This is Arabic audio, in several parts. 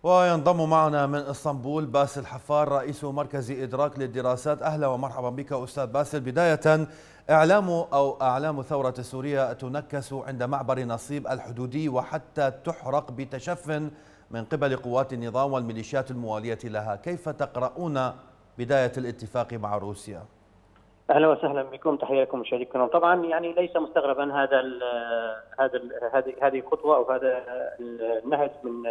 وينضم معنا من اسطنبول باسل حفار رئيس مركز إدراك للدراسات. أهلا ومرحبا بك أستاذ باسل. بداية، أعلام ثورة سوريا تنكس عند معبر نصيب الحدودي وحتى تحرق بتشف من قبل قوات النظام والميليشيات الموالية لها. كيف تقرؤون بداية الاتفاق مع روسيا؟ اهلا وسهلا بكم، تحيه لكم مشاهدينا. طبعا ليس مستغربا هذه الخطوه او هذا النهج من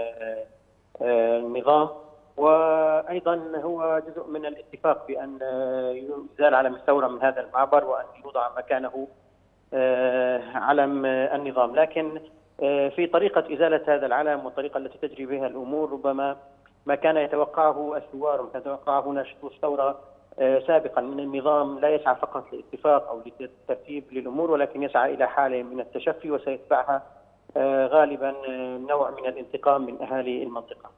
النظام، وايضا هو جزء من الاتفاق بان يزال علم الثوره من هذا المعبر وان يوضع مكانه علم النظام. لكن في طريقه ازاله هذا العلم والطريقه التي تجري بها الامور ربما ما كان يتوقعه الثوار وما كان يتوقعه ناشطو الثوره سابقا من النظام لا يسعى فقط لاتفاق او للترتيب للامور، ولكن يسعى الى حاله من التشفي وسيتبعها غالبا نوع من الانتقام من اهالي المنطقه.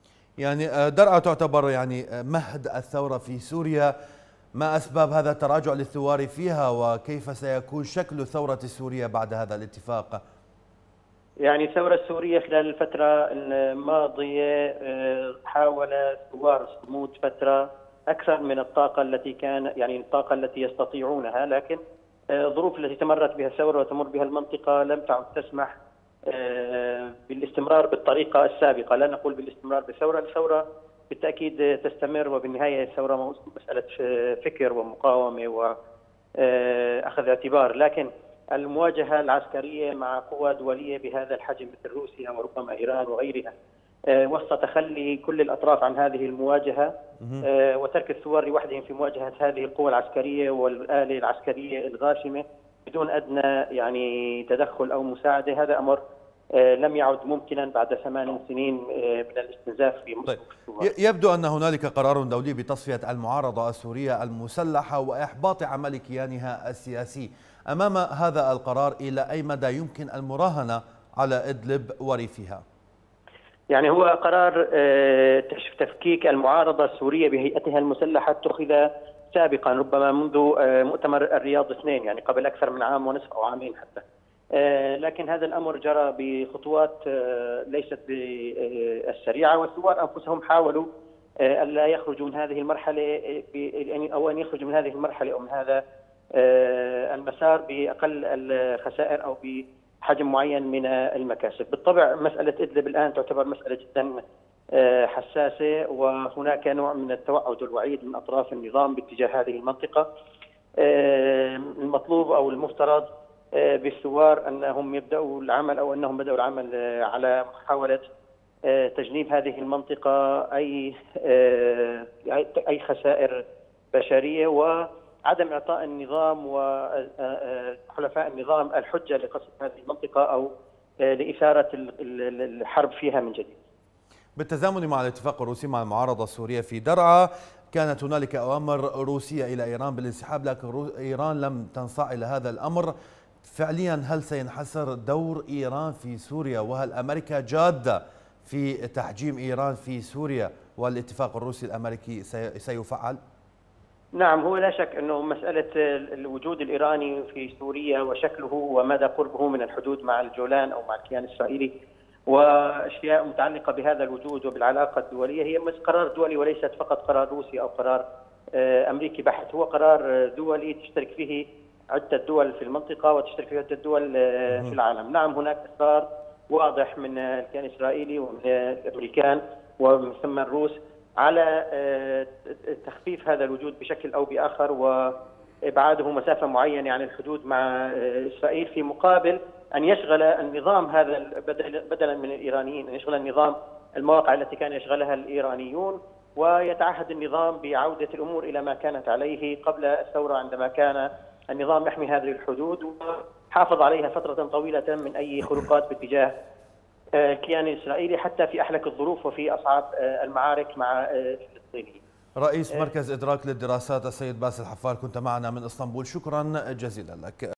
درعا تعتبر مهد الثورة في سوريا. ما أسباب هذا التراجع للثوار فيها، وكيف سيكون شكل الثورة السورية بعد هذا الاتفاق؟ الثورة السورية خلال الفترة الماضية حاول الثوار صمود فترة أكثر من الطاقة التي الطاقة التي يستطيعونها، لكن الظروف التي تمرت بها الثورة وتمر بها المنطقة لم تعد تسمح بالاستمرار بالطريقة السابقة. لا نقول بالاستمرار بالثورة، الثورة بالتأكيد تستمر، وبالنهاية الثورة مسألة فكر ومقاومة وأخذ اعتبار، لكن المواجهة العسكرية مع قوى دولية بهذا الحجم مثل روسيا وربما إيران وغيرها وسط تخلي كل الأطراف عن هذه المواجهة وترك الثوار لوحدهم في مواجهة هذه القوى العسكرية والآلة العسكرية الغاشمة بدون أدنى تدخل أو مساعدة. هذا أمر لم يعد ممكنا بعد 8 سنين من الاستنزاف في مصر. طيب، يبدو أن هنالك قرار دولي بتصفية المعارضة السورية المسلحة وإحباط عمل كيانها السياسي. أمام هذا القرار إلى أي مدى يمكن المراهنة على إدلب وريفها؟ هو قرار تفكيك المعارضة السورية بهيئتها المسلحة اتخذ سابقا ربما منذ مؤتمر الرياض 2، قبل أكثر من عام ونصف أو عامين حتى، لكن هذا الأمر جرى بخطوات ليست بالسريعة، والثوار أنفسهم حاولوا ألا يخرجوا من هذه المرحلة أو أن يخرجوا من هذه المرحلة أو من هذا المسار بأقل الخسائر أو بحجم معين من المكاسب. بالطبع مسألة إدلب الآن تعتبر مسألة جدا حساسة، وهناك نوع من التوعد والوعيد من أطراف النظام باتجاه هذه المنطقة. المطلوب أو المفترض بالثوار أنهم يبدأوا العمل أو أنهم بدأوا العمل على محاولة تجنيب هذه المنطقة أي خسائر بشرية، وعدم إعطاء النظام وحلفاء النظام الحجة لقصف هذه المنطقة أو لإثارة الحرب فيها من جديد. بالتزامن مع الاتفاق الروسي مع المعارضة السورية في درعا، كانت هنالك أوامر روسية إلى إيران بالانسحاب، لكن إيران لم تنصاع إلى هذا الأمر. فعليا هل سينحسر دور إيران في سوريا، وهل أمريكا جادة في تحجيم إيران في سوريا والاتفاق الروسي الأمريكي سيفعل؟ نعم، هو لا شك أنه مسألة الوجود الإيراني في سوريا وشكله ومدى قربه من الحدود مع الجولان أو مع الكيان الإسرائيلي وأشياء متعلقة بهذا الوجود وبالعلاقة الدولية هي قرار دولي وليست فقط قرار روسي أو قرار أمريكي بحت، هو قرار دولي تشترك فيه عدة دول في المنطقة وتشترك فيه عدة دول في العالم. نعم، هناك إصرار واضح من الكيان الإسرائيلي ومن الأمريكان ومن ثم الروس على تخفيف هذا الوجود بشكل أو بآخر وإبعاده مسافة معينة عن الحدود مع إسرائيل، في مقابل أن يشغل النظام هذا بدلا من الإيرانيين، أن يشغل النظام المواقع التي كان يشغلها الإيرانيون، ويتعهد النظام بعودة الأمور إلى ما كانت عليه قبل الثورة عندما كان النظام يحمي هذه الحدود وحافظ عليها فترة طويلة من أي خروقات باتجاه الكيان الإسرائيلي حتى في أحلك الظروف وفي أصعب المعارك مع الفلسطينيين. رئيس مركز إدراك للدراسات السيد باسل حفار، كنت معنا من اسطنبول، شكرا جزيلا لك.